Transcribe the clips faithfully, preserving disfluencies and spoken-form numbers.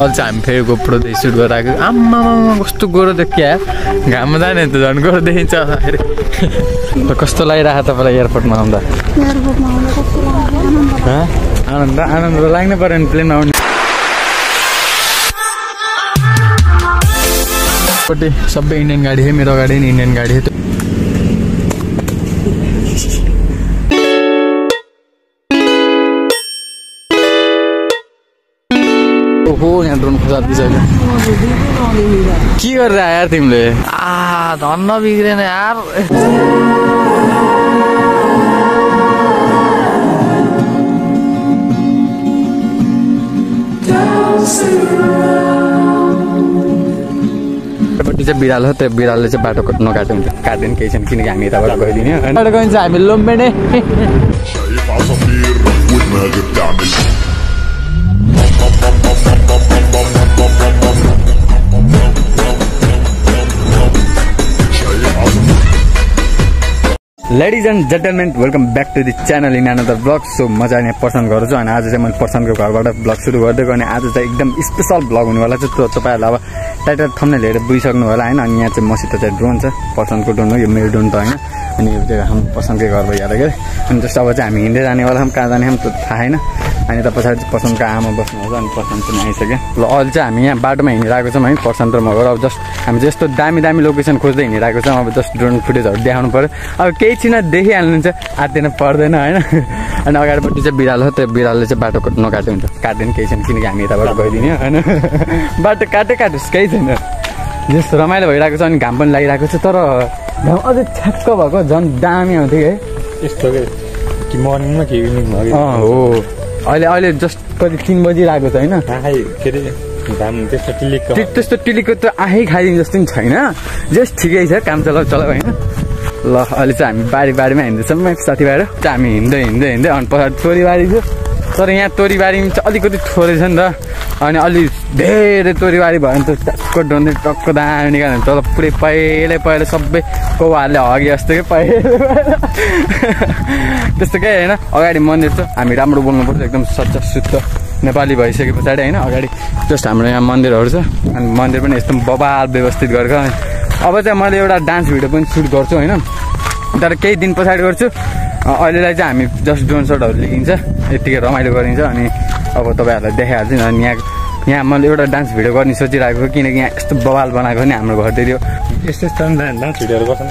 अहिले चाहिँ हामी फेरि गोप्रो देखि सुट गरिरहेको आम्मा कस्तो गोरो देखियो यार घाममा जाने त झन् गोरो देखिन्छ फेरि कस्तो लागिरहेको तपाईँलाई एयरपोर्टमा आउँदा आनन्द आनन्द लाग्नु पऱ्यो नि प्लेनमा आउने सबै इन्डियन गाडी है मेरो अगाडि नि इन्डियन गाडी है ओहो यहाँ ड्रोन खोज्दैछ के गरेर यार तिमीले आ धन्न बिग्रेन यार चाहिँ बिरालो त्यो बिरालोले चाहिँ बाटो नकाट्यो हुन्छ काट्दैन केही छैन किनकि हामी यताबाट गइदिने बाटो गइन्छ हामी लोम्बेने ladies and gentlemen welcome back to the channel in another blog so म चाहिँ यहाँ पर्सन गर्छु अनि आज चाहिँ मैले पर्सनको घरबाट ब्लग सुरु गरिदिएको अनि आज चाहिँ एकदम स्पेसल ब्लग हुनेवाला छ त्यो तपाईँहरूलाई अब टाइटल थम्बनेल हेरेर बुझिसक्नु होला होइन अनि यहाँ चाहिँ मसित चाहिँ ड्रोन छ पर्सनको ड्रोन हो यो मेरो ड्रोन त होइन अनि यो चाहिँ हाम्रो पर्सनकै घर भइहाल्यो क्या अनि जस्तो अब चाहिँ हामी हिँड्दै जानेवाला छौँ कहाँ जाने त्यो थाहा छैन अनि त पछाडि चाहिँ पर्सनको आमा बस्नुहुन्छ अनि पर्सन चाहिँ आइसक्यो ल अहिले चाहिँ हामी यहाँ बाटोमा हिँडिरहेको छौँ है पर्सन र म गएर अब जस्ट हामी चाहिँ यस्तो दामी दामी लोकेसन खोज्दै हिँडिरहेको छौँ अब जस्ट ड्रोन फुटेजहरू देखाउनु पऱ्यो अब केही चिना देखिहाल्नुहुन्छ आत्तिन पर्दैन होइन अनि अगाडिपट्टि चाहिँ बिरालो त्यो बिरालोले चाहिँ बाटो नकाट्यो हुन्छ काट्दैन केही छैन किनकि हामी यताबाट गइदिने होइन बाटो काटे काटोस् केही छैन जस्तो रमाइलो भइरहेको छ अनि घाम पनि लागिरहेको छ तर घाम अझै ठ्याक्क भएको झन् दामी आउँथ्यो है यस्तो कि मर्निङमा कि इभिनिङमा हो अहिले अहिले जस्ट कति तिन बजिरहेको छ होइन के अरे घाम त्यस्तो टिलिक त्यस्तो टिलिकको त आँखै खाइदिनु जस्तो पनि छैन जस्ट ठिकै छ काम चलाउ चलाउ होइन ल अहिले चाहिँ हामी बारी बारीमा हिँड्दैछौँ साथीभाइहरू चाहिँ हामी हिँड्दै हिँड्दै हिँड्दै अनि पछाडि तोरीबारी छ तर यहाँ तोरीबारीमा चाहिँ अलिकति थोरै छ नि त अनि अलि धेरै तोरीबारी भयो भने त टक्क डोन्दै टक्क दामी निकाल्यो भने तल पुरै पहिल्यै पहिला सबै कौवाहरूले हगे जस्तो क्या पहिला त्यस्तो केही होइन अगाडि मन्दिर छ हामी राम्रो बोल्नुपर्छ एकदम सच्चा शुद्ध नेपाली भइसके पछाडि होइन अगाडि जस्ट हाम्रो यहाँ मन्दिरहरू छ अनि मन्दिर पनि यस्तो बबाल व्यवस्थित गरेको अनि अब चाहिँ मैले एउटा डान्स भिडियो पनि सुट गर्छु होइन तर केही दिन पछाडि गर्छु अहिलेलाई चाहिँ हामी जस्ट ड्रोन सटहरू लिइन्छ यत्तिकै रमाइलो गरिन्छ अनि अब तपाईँहरूलाई देखाइहाल्छु अनि यहाँ यहाँ मैले एउटा डान्स भिडियो गर्ने सोचिरहेको किनकि यहाँ यस्तो बवाल बनाएको नि हाम्रो घरतिर यस्तो डान्स भिडियोहरू गर्छन्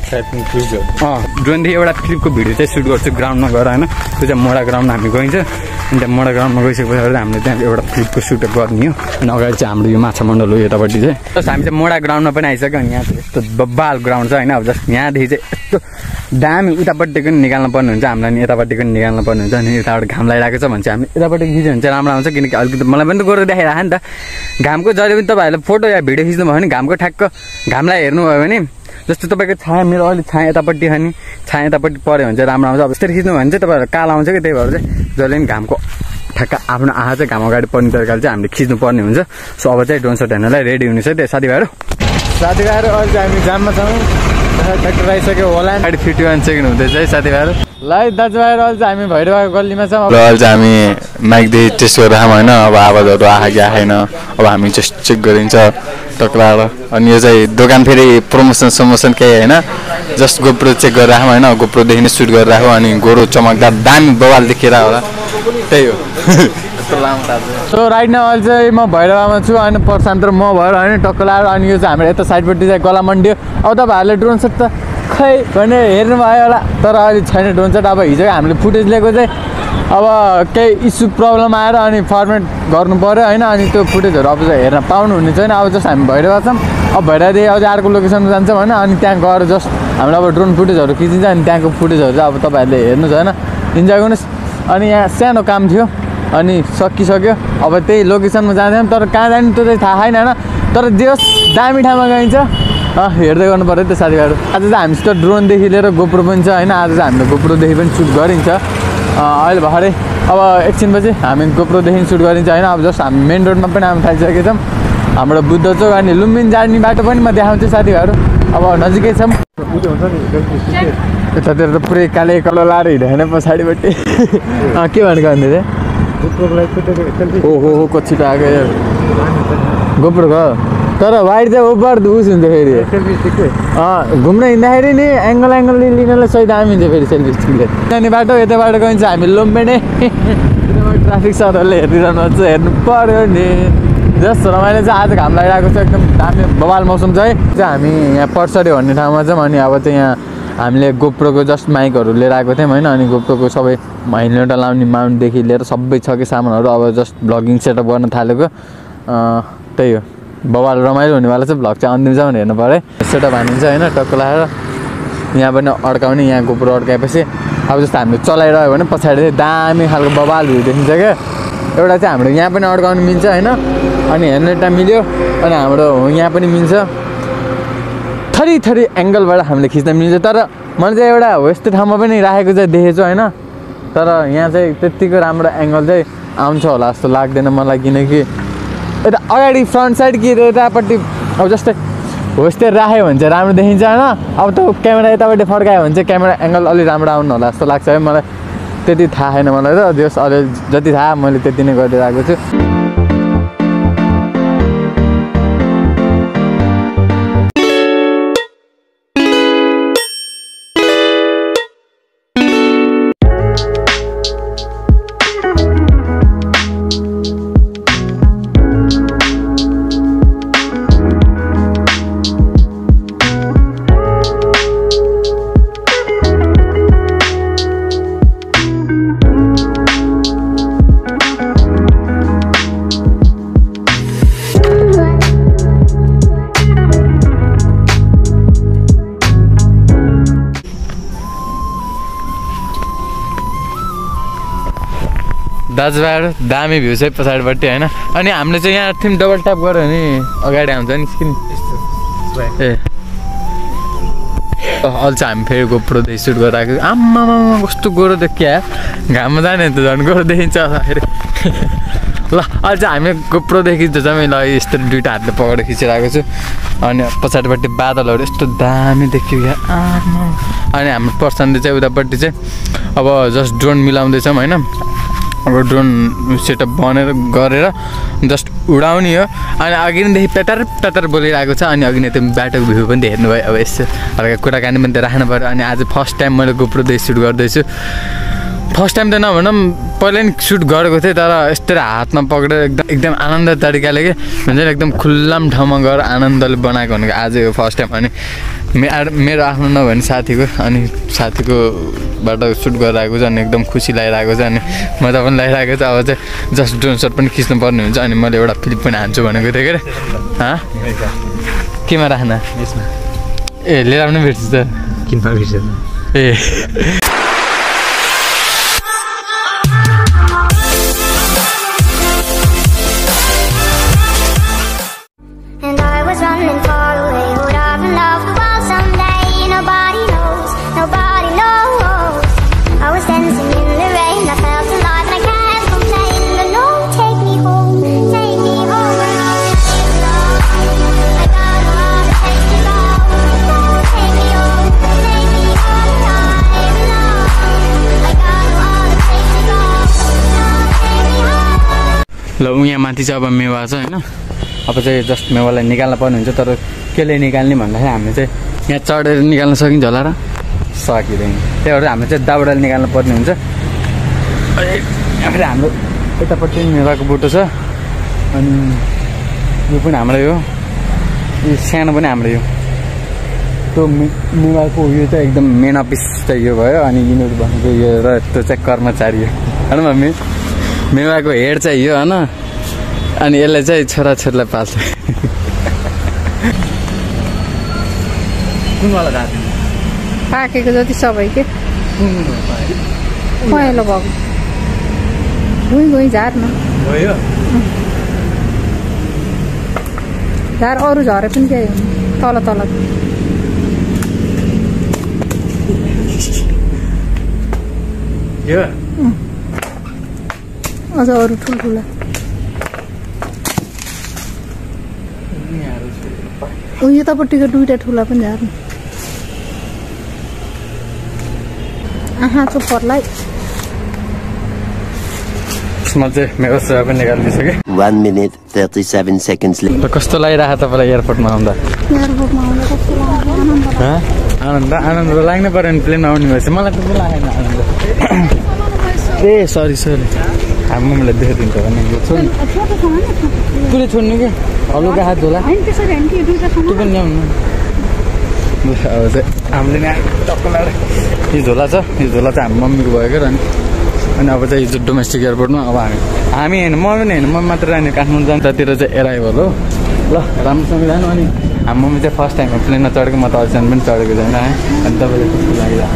ड्रोनदेखि एउटा क्लिपको भिडियो चाहिँ सुट गर्छु ग्राउन्डमा गएर होइन त्यो चाहिँ मोडा ग्राउन्डमा हामी गइन्छ अनि त्यहाँ मोडा ग्राउन्डमा गइसकेपछि हामीले त्यहाँ एउटा क्लिपको सुट गर्ने हो अनि अगाडि चाहिँ हाम्रो यो माछा मण्डल हो यतापट्टि चाहिँ जस्ट हामी चाहिँ मोडा ग्राउन्डमा पनि आइसक्यो अनि यहाँ चाहिँ यस्तो बब्बाल ग्राउन्ड छ होइन अब जस्ट यहाँदेखि चाहिँ यस्तो दामी उतापट्टिको नि निकाल्नु पर्ने हुन्छ हामीलाई नि यतापट्टिको नि निकाल्नु पर्ने हुन्छ अनि यताबाट घाम लागिरहेको छ भने चाहिँ हामी यतापट्टि खिच्यो भने चाहिँ राम्रो आउँछ किनकि अलिकति मलाई पनि त गोरो देखाइरहेको नि त घामको जहिले पनि तपाईँहरूले फोटो या भिडियो खिच्नु भयो भने घामको ठ्याक्क घामलाई हेर्नुभयो भने जस्तो तपाईँको छाया मेरो अहिले छाया यतापट्टि छ नि छाया यतापट्टि पऱ्यो भने चाहिँ राम्रो आउँछ अब यस्तरी खिच्नु भने चाहिँ तपाईँहरू कालो आउँछ कि त्यही भएर चाहिँ जहिले पनि घामको ठ्याक्क आफ्नो आँखा चाहिँ घाम अगाडि पर्ने तरिकाले चाहिँ हामीले खिच्नु पर्ने हुन्छ सो अब चाहिँ ड्रोन सट हेर्नलाई रेडी हुनु छ त्यो साथीभाइहरू साथीभाइहरू अहिले चाहिँ हामी जाममा छौँ ट्र्याक्टर आइसक्यो होला गाडी फिफ्टी वान सेकेन्ड हुँदैछ है साथीभाइहरू ल दाजुभाइहरू अहिले चाहिँ हामी भैरवाको गल्लीमा छौँ अहिले चाहिँ हामी माइकदेखि टेस्ट गरेर आयौँ होइन अब आवाजहरू आएको कि आएन अब हामी जस्ट चेक गरिन्छ टक्राएर अनि यो चाहिँ दोकान फेरि प्रमोसन समोसन केही होइन जस्ट गोप्रो चेक गरेर आयौँ होइन गोप्रोदेखि नै सुट गरेर आएको अनि गोरो चमकदार दामी बवाल देखेर होला त्यही हो सो राइट न अहिले चाहिँ म भैरवामा छु अनि प्रशान्त र म भएर होइन टक्क लाएर अनि यो चाहिँ हाम्रो यता साइडपट्टि चाहिँ गला मन्डियो अब तपाईँहरूले ड्रोन सट त खै भने हेर्नुभयो होला तर अहिले छैन ड्रोन सट अब हिजो हामीले फुटेज लिएको चाहिँ अब केही इस्यु प्रब्लम आएर अनि फर्मेट गर्नु पऱ्यो होइन अनि त्यो फुटेजहरू अब चाहिँ हेर्न पाउनुहुने छैन अब जस्ट हामी भैरवा छौँ अब भैरवादेखि अझै अर्को लोकेसनमा जान्छौँ होइन अनि त्यहाँ गएर जस्ट हामीले अब ड्रोन फुटेजहरू खिचिन्छ अनि त्यहाँको फुटेजहरू चाहिँ अब तपाईँहरूले हेर्नुहोस् होइन इन्जोय गर्नुहोस् अनि यहाँ सानो काम थियो अनि सकिसक्यो अब त्यही लोकेसनमा जाँदैछौँ तर कहाँ जाने त्यो चाहिँ थाहा छैन होइन तर जे होस् दामी ठाउँमा गइन्छ हेर्दै गर्नु पऱ्यो त्यो साथीभाइहरू आज चाहिँ हामीसित ड्रोनदेखि लिएर गोप्रो पनि छ होइन आज चाहिँ हामीले गोप्रोदेखि पनि सुट गरिन्छ अहिले भर्खरै अब एकछिनपछि हामी गोप्रोदेखि सुट गरिन्छ होइन अब जस्ट हामी मेन रोडमा पनि हामी थालिसकेका छौँ हाम्रो बुद्ध चौक अनि लुम्बिनी जाने बाटो पनि म देखाउँछु साथीभाइहरू अब नजिकै छौँ यतातिर त पुरै काले कलो लाएर हिँड्यो होइन पछाडिपट्टि के भनेको भन्दै थियो हो हो हो कति छिटो आएको गोप्रो को तर वाइड चाहिँ ओभर उस हुन्छ फेरि घुम्न हिँड्दाखेरि नि एङ्गल एङ्गल लिनलाई सही दामी हुन्छ फेरि सेल्फी स्टिकले जाने बाटो यता बाटो गइन्छ हामी लोम्बेने ट्राफिक सरहरूले हेरिरहनु हुन्छ हेर्नु पर्यो नि जस्तो रमाइलो चाहिँ आज घाम लागिरहेको छ एकदम दामी बवाल मौसम चाहिँ हामी यहाँ पर्सरी भन्ने ठाउँमा छौँ अनि अब चाहिँ यहाँ हामीले गोप्रोको जस्ट माइकहरू लिएर आएको थियौँ होइन अनि गोप्रोको सबै हेलमेट लाउने माउन्टदेखि लिएर सबै छ कि सामानहरू अब जस्ट भ्लगिङ सेटअप गर्न थालेको त्यही हो बवाल रमाइलो हुनेवाला चाहिँ भ्लग चाहिँ अन्तिमसम्म हेर्नु पऱ्यो सेटअप हानिन्छ होइन टक्क लगाएर यहाँ पनि अड्काउने यहाँ गोप्रो अड्काएपछि अब जस्तो हामीले चलाइरह्यो भने पछाडि चाहिँ दामी खालको बवाल भ्यू देखिन्छ क्या एउटा चाहिँ हाम्रो यहाँ पनि अड्काउनु मिल्छ होइन अनि हेलमेटमा मिल्यो अनि हाम्रो यहाँ पनि मिल्छ थरी थरी एङ्गलबाट हामीले खिच्न मिल्छ तर मैले चाहिँ एउटा हो यस्तो ठाउँमा पनि राखेको चाहिँ देखेछु होइन तर यहाँ चाहिँ त्यत्तिको राम्रो एङ्गल चाहिँ आउँछ होला जस्तो लाग्दैन मलाई किनकि यता अगाडि फ्रन्ट साइड कि यतापट्टि अब जस्तै हो यस्तै राख्यो भने चाहिँ राम्रो देखिन्छ होइन अब त क्यामेरा यतापट्टि फर्कायो भने चाहिँ क्यामेरा एङ्गल अलिक राम्रो आउनु होला जस्तो लाग्छ है मलाई त्यति थाहा छैन मलाई त जस अलि जति थाहा मैले त्यति नै गरिरहेको छु दाजुभाइहरू दामी भ्यू चाहिँ पछाडिपट्टि होइन अनि हामीले चाहिँ यहाँ थियौँ डबल ट्याप गऱ्यो भने अगाडि आउँछ नि स्क्रिन ए अहिले चाहिँ हामी फेरि गोप्रोदेखि सुट गरेर आएको आम्मामा कस्तो गोरो देखियो घाममा जाने त झन् गोरो देखिन्छ फेरि ल अहिले चाहिँ हामी गोप्रोदेखि त जम्मै ल यस्तो दुइटा हातले पक्रेर खिचिरहेको छु अनि पछाडिपट्टि बादलहरू यस्तो दामी देखियो क्या आमा अनि हाम्रो पर्सनले चाहिँ उतापट्टि चाहिँ अब जस्ट ड्रोन मिलाउँदैछौँ होइन अब ड्रोन सेटअप बनेर गरेर जस्ट उडाउने हो अनि अघि नैदेखि पेतर पेतर बोलिरहेको छ अनि अघि नै त्यो बाटोको भ्यू पनि हेर्नु भयो अब यसो हल्का कुराकानी पनि त राख्नु पऱ्यो अनि आज फर्स्ट टाइम मैले गोप्रोदेखि सुट गर्दैछु फर्स्ट टाइम त नभनौँ पहिला नि सुट गरेको थिएँ तर यस्तै हातमा पक्रेर एकदम एकदम आनन्द तरिकाले के हुन्छ नि एकदम खुल्लाम ठाउँमा गएर आनन्दले बनाएको भनेको आज हो फर्स्ट टाइम अनि मेरो मेरो आफ्नो नभने साथीको अनि साथीकोबाट सुट गरेर आएको छ अनि एकदम खुसी लागिरहेको छ अनि मजा पनि लागिरहेको छ अब चाहिँ जस्ट ड्रोन सट पनि खिच्नु पर्ने हुन्छ अनि मैले एउटा क्लिप पनि हान्छु भनेको थिएँ के अरे केमा राख्न यसमा ए लिएर आउनु भेट्छ त किन भेट्छ ए ल यहाँ माथि चाहिँ अब मेवा छ होइन अब चाहिँ जस्ट मेवालाई निकाल्न पर्ने हुन्छ तर केले निकाल्ने भन्दाखेरि हामीले चाहिँ यहाँ चढेर निकाल्न सकिन्छ होला र सकिँदैन त्यही भएर हामीले चाहिँ दाउराले निकाल्नु पर्ने हुन्छ फेरि हाम्रो यतापट्टि मेवाको बुटो छ अनि यो पनि हाम्रै हो यो सानो पनि हाम्रै हो त्यो मेवाको यो चाहिँ एकदम मेन अफिस चाहिँ यो भयो अनि यिनीहरू भनेको यो र त्यो चाहिँ कर्मचारी हो होइन मम्मी मेवाको हेड चाहिँ यो होइन अनि यसलाई चाहिँ छोराछोरीलाई पाल्छ कुनवाला जाति पाकेको जति सबै के पहेँलो भएको भुइँ भुइँ झार न झार अरू झरे पनि के तल तल अझ अरू ठुल्ठुला यतापट्टिको दुईटा ठुला पनि झार्नु आहा चोपरलाई जसमा चाहिँ मेरो सेवा पनि निकालिदिसकेँ one minute thirty-seven seconds later. कस्तो लागिरहेको तपाईँलाई एयरपोर्टमा आउँदा एयरपोर्टमा आउँदा कस्तो लाग्यो आनन्द आनन्द आनन्द लाग्नु पऱ्यो नि प्लेनमा आउने भएपछि मलाई त लागेन आनन्द ए सरी सरी हामी मम्मीलाई देखाइदिन्छ भने छोड्नु पुरै छोड्नु कि हलुका हात होला त्यो पनि ल्याउनु अब चाहिँ हामीले यहाँ टक्क लाएर यो झोला छ यो झोला चाहिँ हामी मम्मीको भएको र अनि अब चाहिँ हिजो डोमेस्टिक एयरपोर्टमा अब हामी हामी होइन मम्मी नै होइन मम्मी मात्र होइन काठमाडौँ जान्छ त्यतिर चाहिँ एराइभल हो ल राम्रोसँग जानु अनि हामी मम्मी चाहिँ फर्स्ट टाइममा प्लेनमा चढेको म त अहिलेसम्म पनि चढेको छैन है अनि तपाईँले कस्तो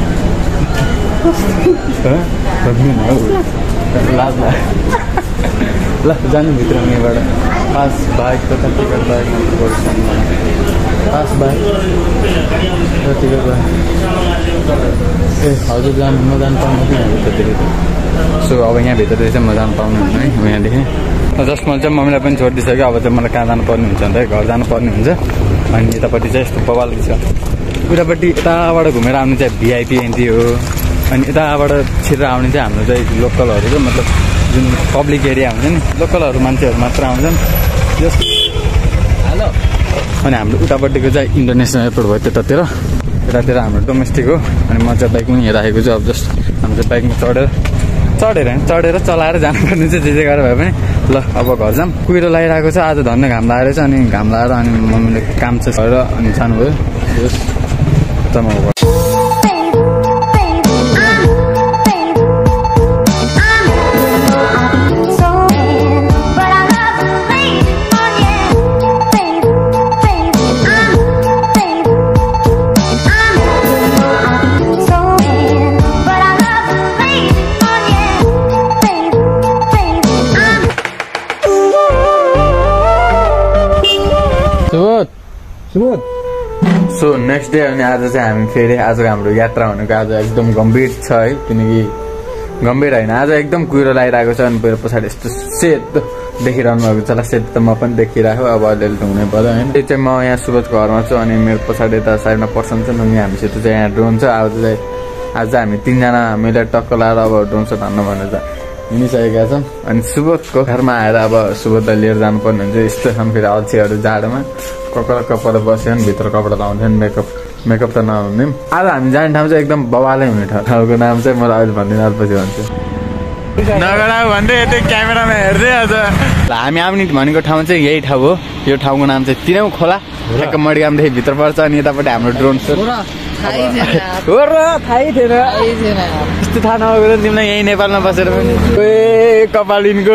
लागिरहेको लाज ल जानु भित्र यहाँबाट पास बाइक तथा ticket bike pass bike ticket bike ए हजुर जानु म जानु पाउनु कि यहाँभित्रदेखि सो अब यहाँभित्र चाहिँ म जानु पाउनुहुन्न है यहाँदेखि जसमा चाहिँ मम्मीलाई पनि छोडिदिइसक्यो अब चाहिँ मलाई कहाँ जानुपर्ने हुन्छ अन्त घर जानुपर्ने हुन्छ अनि यतापट्टि चाहिँ यस्तो बवाल छ उतापट्टि यताबाट घुमेर आउने चाहिँ भिआइपी एन्ट्री हो अनि यताबाट छिरेर आउने चाहिँ हाम्रो चाहिँ लोकलहरू चाहिँ मतलब जुन पब्लिक एरिया हुन्छ नि लोकलहरू मान्छेहरू मात्र आउँछन् जस हेलो अनि हाम्रो उतापट्टिको चाहिँ इन्टरनेसनल एयरपोर्ट भयो त्यतातिर यतातिर हाम्रो डोमेस्टिक हो अनि म चाहिँ बाइकमा हेराखेको छु अब जस्ट हाम्रो चाहिँ बाइकमा चढेर चढेर होइन चढेर चलाएर जानुपर्ने चाहिँ जे जे गरेर भए पनि ल अब घर जाऊँ कुहिरो लगाइरहेको छ आज धन्य घाम लागेको छ अनि घाम लगाएर अनि मम्मीले काम चाहिँ गरेर अनि जानुभयो यस जम्मा सो नेक्स्ट डे अनि आज चाहिँ हामी फेरि आजको हाम्रो यात्रा भनेको आज एकदम गम्भीर छ है किनकि गम्भीर होइन आज एकदम कुहिरो लगाइरहेको छ अनि मेरो पछाडि यस्तो सेतो देखिरहनु भएको छ सेतो त म पनि देखिरहेको अब अलिअलि हुनै पर्यो होइन त्यो चाहिँ म यहाँ सुबोधको घरमा छु अनि मेरो पछाडि त साइडमा पर्सन छ अनि हामीसित चाहिँ यहाँ ड्रोन छ आज चाहिँ आज चाहिँ हामी तिनजना मिलेर टक्क लाएर अब ड्रोन सट हान्नु भनेर हिँडिसकेका छौँ अनि सुबोधको घरमा आएर अब सुबोधलाई लिएर जानुपर्ने हुन्छ यस्तो छन् फेरि अल्छीहरू जाडोमा कपडा कपडा बस्यो भने भित्र कपडा लाउँथ्यो नि मेकअप मेकअप त नहुने आज हामी जाने ठाउँ चाहिँ एकदम बवालै हुने ठाउँ ठाउँको नाम चाहिँ मलाई अहिले भन्दिनँ अलिपछि भन्छु नगरा भन्दै यतै क्यामेरामा हेर्दै आज हामी आउने भनेको ठाउँ चाहिँ यही ठाउँ हो यो ठाउँको नाम चाहिँ तिनौ खोला ठ्याक्क मडीगामदेखि भित्र पर्छ अनि यतापट्टि हाम्रो ड्रोन हो र थाहै थिएन यस्तो थाहा नभएको तिमीलाई यहीँ नेपालमा बसेर पनि ए कपालिनको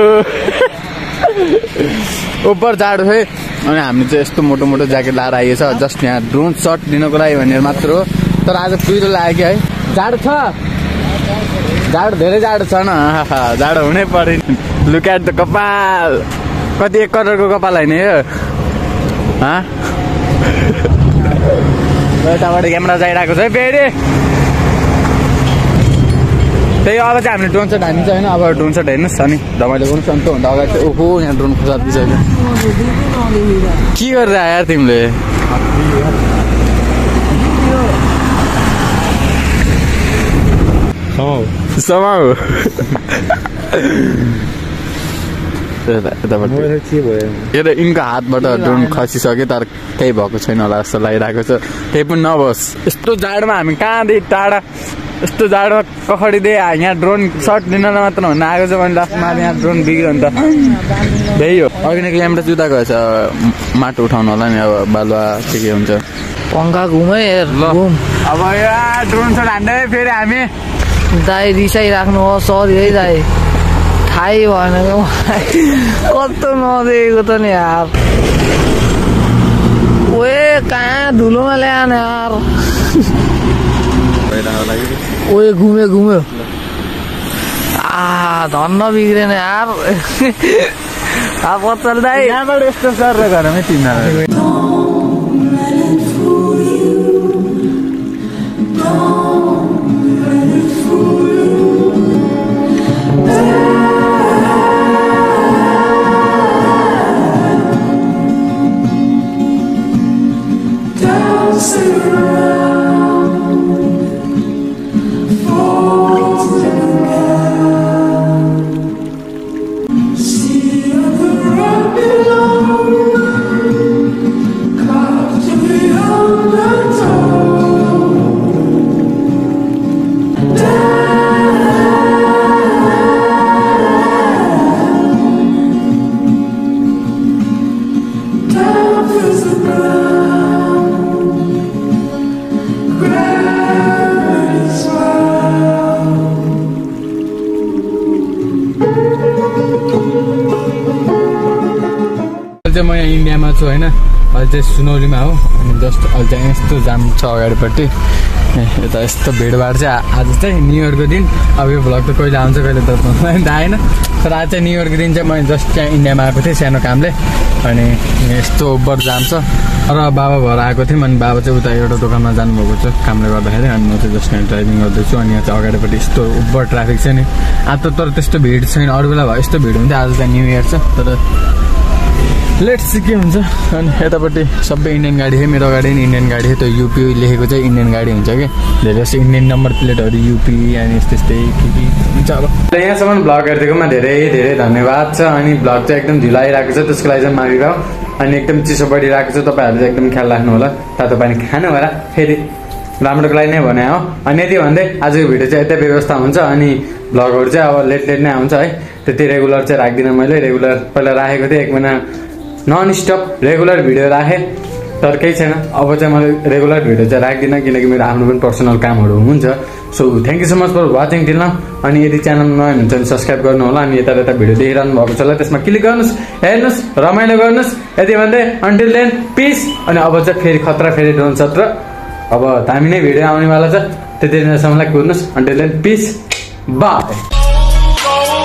उपर जाडो है अनि हामी चाहिँ यस्तो मोटो मोटो ज्याकेट लाएर आइएछ जस्ट यहाँ ड्रोन सट दिनको लागि भनेर मात्र हो तर आज कुहिरो लाग्यो कि है जाडो छ जाडो धेरै जाडो छ न जाडो हुनै पर्यो लुक एट द कपाल कति एक करोडको कपाल होइन यो यताबाट क्यामेरा जाइरहेको छ है फेरि त्यही अब चाहिँ हामीले ड्रोन सट हानिन्छ होइन अब ड्रोन सट हेर्नुहोस् अनि रमाइलो गर्नुहोस् अनि त्योभन्दा अगाडि चाहिँ ओहो यहाँ ड्रोन खोजिदिइसक्यो के गरेर आयो यार तिमीले समाउ यिनको हातबाट ड्रोन खसिसक्यो तर केही भएको छैन होला जस्तो लागिरहेको छ केही पनि नबोस् यस्तो जाडोमा हामी कहाँदेखि टाढा यस्तो जाडोमा कखडिदिए यहाँ ड्रोन सट दिनलाई मात्र भन्न आएको छ भने लास्टमा यहाँ ड्रोन बिग्यो नि त त्यही हो अघि नै क्यामेरा जुत्ता गएछ माटो उठाउनु होला नि अब बालुवा के के हुन्छ पङ्खा घुमै अब यहाँ ड्रोन सट हान्दै फेरि हामी दाइ रिसाइराख्नु हो सरी है दाइ थाहै भएन कस्तो नदेखेको त नि यार ओए कहाँ धुलोमा ल्याएन यार ओए घुम्यो घुम्यो आ धन्न बिग्रेन यार अब चल्दै यहाँबाट यस्तो सर घरमै तिमीहरू चाहिँ म यहाँ इन्डियामा छु होइन अहिले चाहिँ सुनौलीमा हो अनि जस्ट अहिले चाहिँ यस्तो जाम छ अगाडिपट्टि यता यस्तो भिडभाड चाहिँ आज चाहिँ न्यु इयरको दिन अब यो भ्लग त कहिले आउँछ कहिले त आएन तर आज चाहिँ न्यु इयरको दिन चाहिँ मैले जस्ट त्यहाँ इन्डियामा आएको थिएँ सानो कामले अनि यस्तो ओभर जाम छ र बाबा भएर आएको थियौँ अनि बाबा चाहिँ उता एउटा दोकानमा जानुभएको छ कामले गर्दाखेरि अनि म चाहिँ जस्ट यहाँ ड्राइभिङ गर्दैछु अनि यहाँ चाहिँ अगाडिपट्टि यस्तो ओभर ट्राफिक छ नि आज त तर त्यस्तो भिड छैन अरू बेला भयो यस्तो भिड हुन्छ आज त न्यु इयर छ तर लेट्स सी के हुन्छ अनि यतापट्टि सबै इन्डियन गाडी है मेरो अगाडि इन्डियन गाडी है त्यो युपी लेखेको चाहिँ इन्डियन गाडी हुन्छ कि धेरै जस्तो इन्डियन नम्बर प्लेटहरू युपी अनि यस्तै यस्तै के के हुन्छ अब यहाँसम्म भ्लग हेरिदिएकोमा धेरै धेरै धन्यवाद छ अनि भ्लग चाहिँ एकदम ढिलो आइरहेको छ त्यसको लागि चाहिँ माफी भयो अनि एकदम चिसो बढिरहेको छ तपाईँहरूले चाहिँ एकदम ख्याल राख्नु होला तातो पानी खानु होला फेरि राम्रोको लागि नै भने हो अनि यति भन्दै आजको भिडियो चाहिँ यतै व्यवस्था हुन्छ अनि भ्लगहरू चाहिँ अब लेट लेट नै आउँछ है त्यति रेगुलर चाहिँ राख्दिनँ मैले रेगुलर पहिला राखेको थिएँ एक महिना नन स्टप रेगुलर भिडियो राखेँ तर केही छैन अब चाहिँ मैले रेगुलर भिडियो चाहिँ राख्दिनँ किनकि मेरो आफ्नो पनि पर्सनल कामहरू हुन्छ so thank you so much for watching till now अनि यदि च्यानल नयाँ हुनुहुन्छ भने सब्सक्राइब गर्नु होला अनि यता यता भिडियो देखिरहनु भएको छ ल त्यसमा क्लिक गर्नुहोस् हेर्नुहोस् रमाइलो गर्नुहोस् यति भन्दै अन्टिल देन पिस अनि अब चाहिँ फेरि खतरा फेरि ड्रोन सत्र अब दामी नै भिडियो आउनेवाला छ त्यति दिनसम्मलाई कुर्नुहोस् अन्टिल देन पिस बाई